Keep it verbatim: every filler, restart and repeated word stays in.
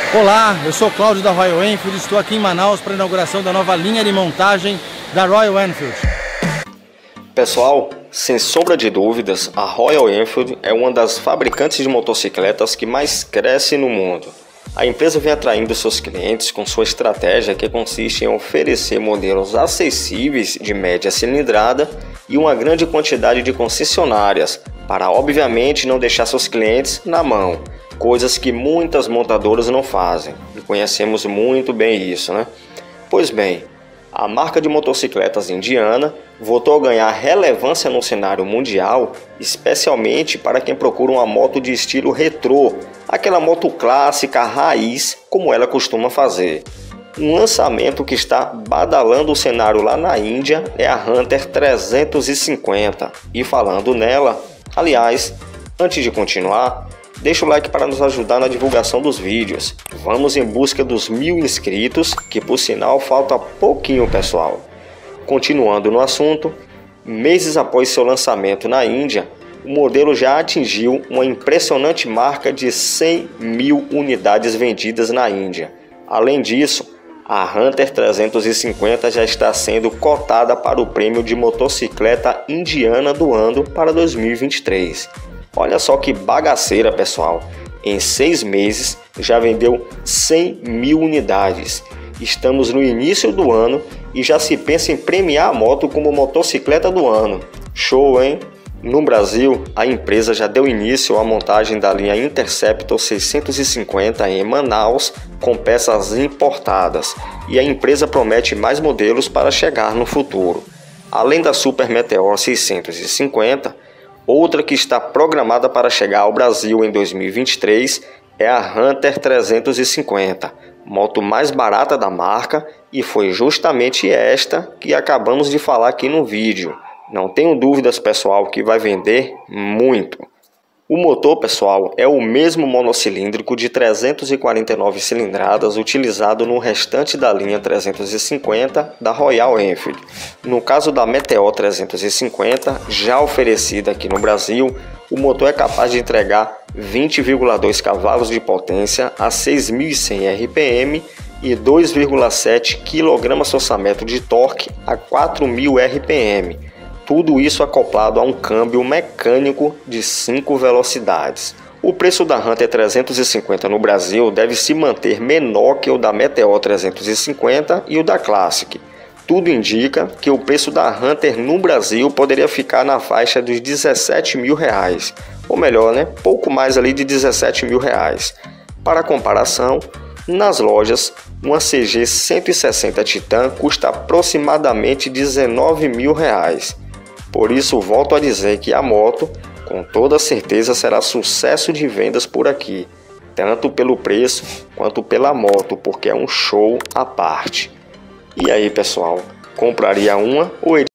Olá, eu sou o Cláudio da Royal Enfield, estou aqui em Manaus para a inauguração da nova linha de montagem da Royal Enfield. Pessoal, sem sombra de dúvidas, a Royal Enfield é uma das fabricantes de motocicletas que mais cresce no mundo. A empresa vem atraindo seus clientes com sua estratégia que consiste em oferecer modelos acessíveis de média cilindrada e uma grande quantidade de concessionárias, para obviamente não deixar seus clientes na mão, coisas que muitas montadoras não fazem, e conhecemos muito bem isso, né? Pois bem, a marca de motocicletas indiana voltou a ganhar relevância no cenário mundial, especialmente para quem procura uma moto de estilo retrô, aquela moto clássica raiz como ela costuma fazer. Um lançamento que está badalando o cenário lá na Índia é a Hunter trezentos e cinquenta. E falando nela, aliás, antes de continuar, deixa o like para nos ajudar na divulgação dos vídeos. Vamos em busca dos mil inscritos, que por sinal falta pouquinho, pessoal. Continuando no assunto, meses após seu lançamento na Índia, o modelo já atingiu uma impressionante marca de cem mil unidades vendidas na Índia. Além disso, a Hunter trezentos e cinquenta já está sendo cotada para o prêmio de motocicleta indiana do ano para dois mil e vinte e três. Olha só que bagaceira, pessoal. Em seis meses já vendeu cem mil unidades. Estamos no início do ano e já se pensa em premiar a moto como motocicleta do ano. Show, hein? No Brasil, a empresa já deu início à montagem da linha Interceptor seiscentos e cinquenta em Manaus com peças importadas, e a empresa promete mais modelos para chegar no futuro. Além da Super Meteor seiscentos e cinquenta, outra que está programada para chegar ao Brasil em dois mil e vinte e três é a Hunter trezentos e cinquenta, moto mais barata da marca, e foi justamente esta que acabamos de falar aqui no vídeo. Não tenho dúvidas, pessoal, que vai vender muito. O motor, pessoal, é o mesmo monocilíndrico de trezentos e quarenta e nove cilindradas utilizado no restante da linha trezentos e cinquenta da Royal Enfield. No caso da Meteor trezentos e cinquenta, já oferecida aqui no Brasil, o motor é capaz de entregar vinte vírgula dois cavalos de potência a seis mil e cem R P M e dois vírgula sete quilograma-força-metro de torque a quatro mil R P M. Tudo isso acoplado a um câmbio mecânico de cinco velocidades. O preço da Hunter trezentos e cinquenta no Brasil deve se manter menor que o da Meteor trezentos e cinquenta e o da Classic. Tudo indica que o preço da Hunter no Brasil poderia ficar na faixa dos dezessete mil reais, ou melhor, né, pouco mais ali de dezessete mil reais. Para comparação, nas lojas, uma C G cento e sessenta Titan custa aproximadamente dezenove mil reais. Por isso, volto a dizer que a moto, com toda certeza, será sucesso de vendas por aqui, tanto pelo preço quanto pela moto, porque é um show à parte. E aí, pessoal, compraria uma ou